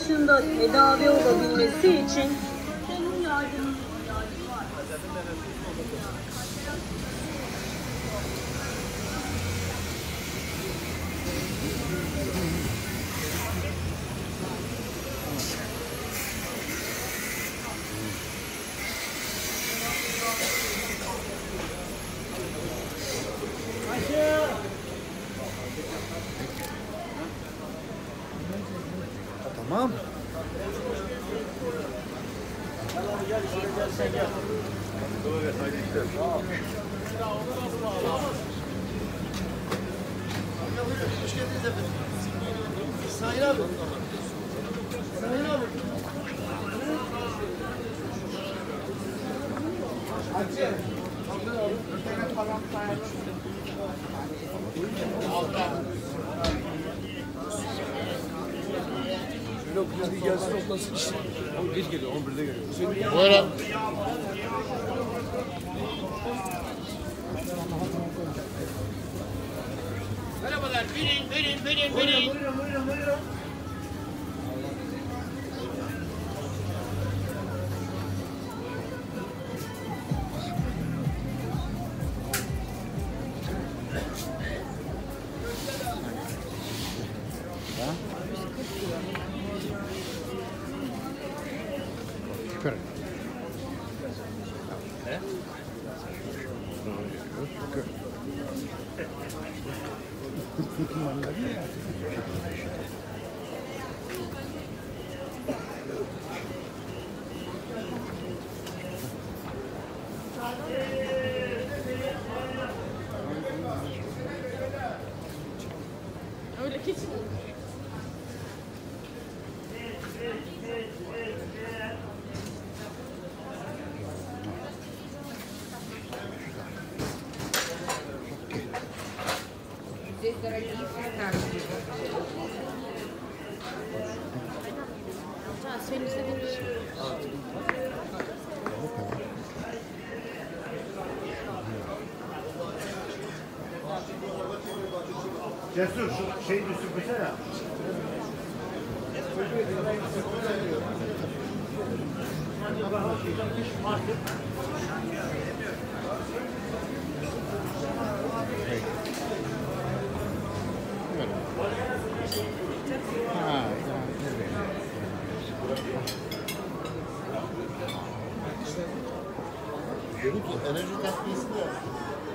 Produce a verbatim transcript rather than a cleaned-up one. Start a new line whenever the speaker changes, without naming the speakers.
başında tedavi olabilmesi için senin yardımına ihtiyacı var.
Tamam.
Gel, şöyle gel, sen gel. Evet, haydi gidelim. Hoş geldiniz efendim. Sayın abi. Sayın abi. Hadi. Yok, bir gelsin toplasın işte. on bir geliyor, on birde geliyor.
Buyurun. Merhabalar, binin, binin, binin, binin.
Buyurun, buyurun, buyurun.
Yukarı.
Ne?
Yukarı.
Öyle hiç.
Здесь дорогие цвета.
Senin istediğin bir şey.
Cesur, şu şeyi bir süpürsene.
Ha,
Enerji takviyesi de